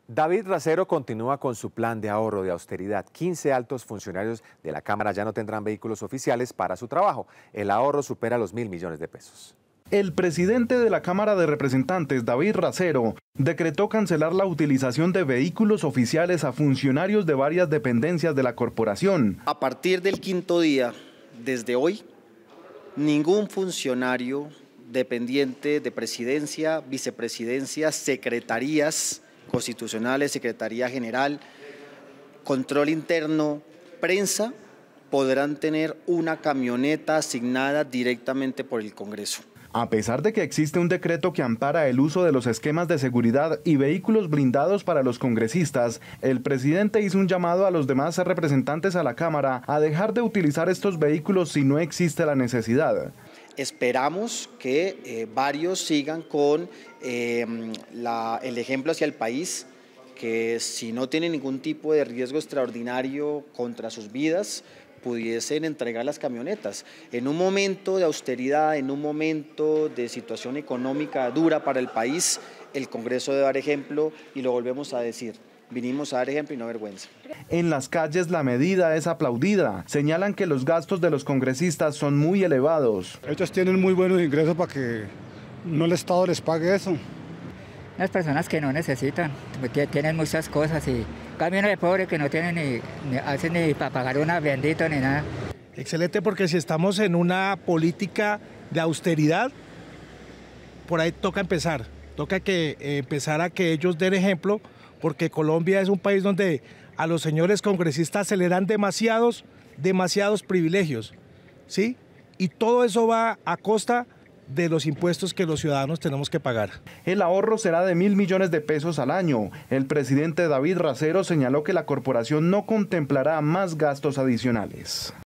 David Racero continúa con su plan de ahorro de austeridad. 15 altos funcionarios de la Cámara ya no tendrán vehículos oficiales para su trabajo. El ahorro supera los 1.000 millones de pesos. El presidente de la Cámara de Representantes, David Racero, decretó cancelar la utilización de vehículos oficiales a funcionarios de varias dependencias de la corporación. A partir del quinto día, desde hoy, ningún funcionario dependiente de presidencia, vicepresidencia, secretarías constitucionales, Secretaría General, Control Interno, Prensa, podrán tener una camioneta asignada directamente por el Congreso. A pesar de que existe un decreto que ampara el uso de los esquemas de seguridad y vehículos blindados para los congresistas, el presidente hizo un llamado a los demás representantes a la Cámara a dejar de utilizar estos vehículos si no existe la necesidad. Esperamos que varios sigan con el ejemplo hacia el país, que si no tienen ningún tipo de riesgo extraordinario contra sus vidas, pudiesen entregar las camionetas. En un momento de austeridad, en un momento de situación económica dura para el país, el Congreso debe dar ejemplo y lo volvemos a decir. Vinimos a dar ejemplo y no vergüenza. En las calles la medida es aplaudida. Señalan que los gastos de los congresistas son muy elevados. Ellos tienen muy buenos ingresos para que no el Estado les pague eso. Las personas que no necesitan, tienen muchas cosas y cambio de pobre que no tienen ni para pagar una bendita ni nada. Excelente, porque si estamos en una política de austeridad, por ahí toca empezar a que ellos den ejemplo, porque Colombia es un país donde a los señores congresistas se le dan demasiados privilegios, ¿sí? Y todo eso va a costa de los impuestos que los ciudadanos tenemos que pagar. El ahorro será de 1.000 millones de pesos al año. El presidente David Racero señaló que la corporación no contemplará más gastos adicionales.